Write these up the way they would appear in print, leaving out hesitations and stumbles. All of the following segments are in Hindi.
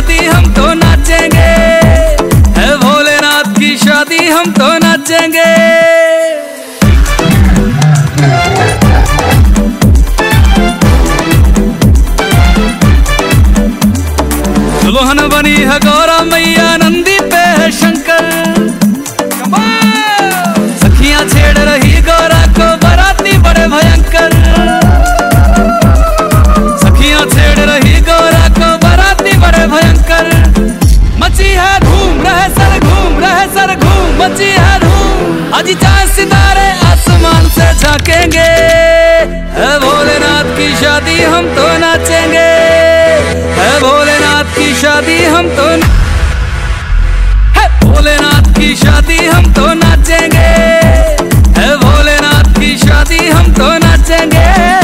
शादी हम तो नाचेंगे, है भोलेनाथ की शादी हम तो नाचेंगे। दुल्हन बनी है गौरा मैया, नंदी पे है शंकर। सखियां छेड़ रही गौरा को, बाराती बड़े भयंकर। सखियां छेड़ रही गौरा को, बाराती बड़े भयंकर। मची है धूम, रहे सर घूम, रहे सर घूम, मची है धूम। आज चांद सितारे आसमान से झांकेंगे, है भोलेनाथ की शादी हम तो नाचेंगे, है भोलेनाथ की शादी हम तो, है भोलेनाथ की शादी हम तो नाचेंगे, है भोलेनाथ की शादी हम तो नाचेंगे।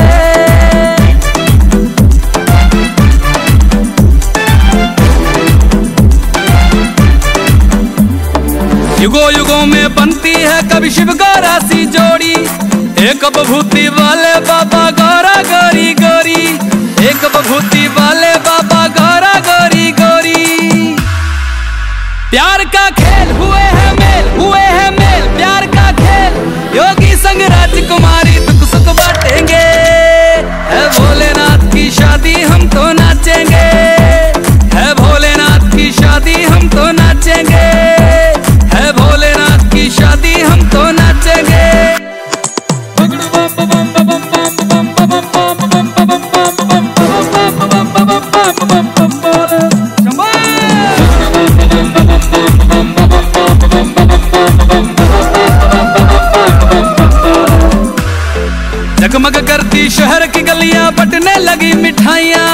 युगों युगों में बनती है कभी शिव गौरा सी जोड़ी, एक बभूति वाले बाबा गौरा गौरी गौरी, एक बभूति वाले बाबा गौरा गौरी गौरी। प्यार का खेल हुए है मेल, हुए है मेल, प्यार का खेल। योगी संग राजकुमारी दुख सुख बांटेंगे, है भोलेनाथ की शादी हम तो नाचेंगे, है भोलेनाथ की शादी हम तो नाचेंगे, है भोलेनाथ की शादी हम तो नाचेंगे। जगमग करती शहर की गलियां, बटने लगी मिठाइयां।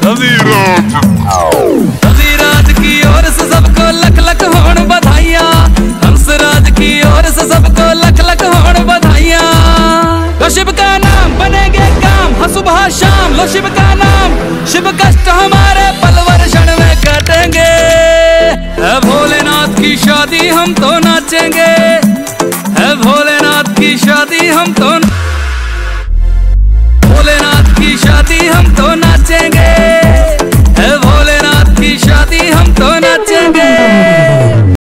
रविराज की ओर से सबको लख लख होड़ बधाइयां, हंसराज की ओर से सबको लख लख होड़ बधाइयां। लो शिव का नाम बनेंगे काम, हाँ सुबह शाम लो शिव का नाम, शिव कष्ट हमारे पलवर क्षण में कटेंगे, है भोलेनाथ की शादी हम तो नाचेंगे, है भोलेनाथ की शादी हम तो, भोलेनाथ की शादी हम तो